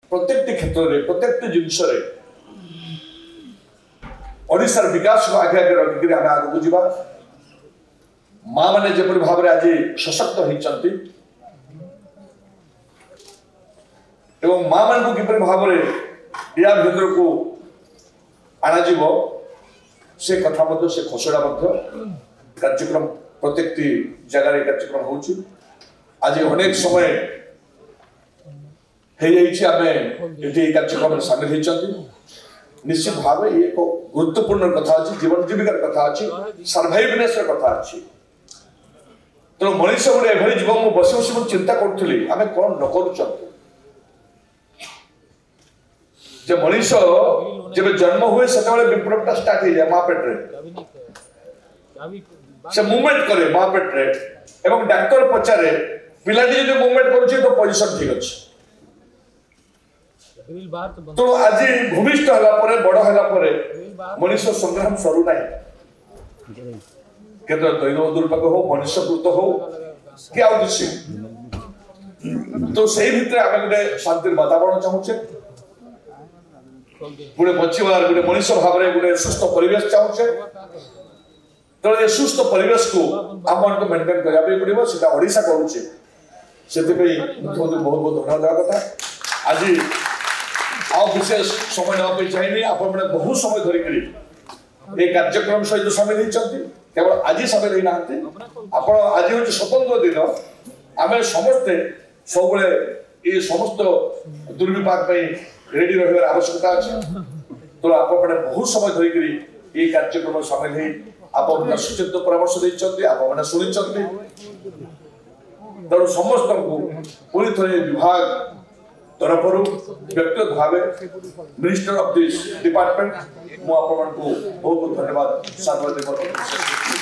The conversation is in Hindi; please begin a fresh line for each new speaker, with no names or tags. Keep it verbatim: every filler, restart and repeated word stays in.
प्रत्येक क्षेत्र में प्रत्येक जिनस ओडिशार विकास को आगे आगे रखिक आम आगे जावा माँ मैंने जपरी भाव में आज सशक्त होती एवं माँ मान को किपरि भाव में या भीतर को आना से कथा से खसड़ा कार्यक्रम प्रत्येक जगार कार्यक्रम हो आज अनेक समय कार्यक्रम में सामिल होती निश्चित भाव ये एक गुरुत्वपूर्ण कथा अच्छी जीवन जीविकार कथा अच्छी सर्वाइवनेस कथा अच्छी तो मनीष गोटे एभली जीवन मुझे बस बस मुझे चिंता करुली आम कौन न कर मनीष जब जन्म हुए से विप्लवटा स्टार्ट हो जाए माँ पेट्रे से मुवमेंट करे माँ पेट्रे एवं डाक्तर पचारे पिलाटी जो मुवमेंट करुचे तो पोजिशन ठीक अच्छे तो आज भूमिष्ठ है बड़ है मनीष संग्राम सरू ना के दैव दुर्भाग हो मनुष्यकृत हो कि आ किसी तो से भितर आम गोटे शांति वातावरण चाहूचे गोटे बचीबार गोटे मनीष भाव में गोटे सुस्थ परिवेश चाहूचे तो ये सुस्थ परिवेश को आम को मेंटेन करने पड़ो से ओडिशा करुचे से बहुत बहुत धन्यवाद कथा आज आ विशेष समय ना चाहिए आपण मैंने बहुत समय धरिक ये कार्यक्रम सहित सामिल होती केवल आज सामिल होना आप आज हूँ स्वतंत्र दिन आम समस्ते सब ये समस्त दुर्विपाक रेडी रही आवश्यकता अच्छे तो आप बहुत समय धरिक ये कार्यक्रम सामिल हो सूचित परामर्श देते आप शुणी तेणु समस्त को पूरी थे विभाग तरफ व्यक्तिगत भाव मिनिस्टर ऑफ दिस डिपार्टमेंट मुझे बहुत बहुत धन्यवाद साधुवाद।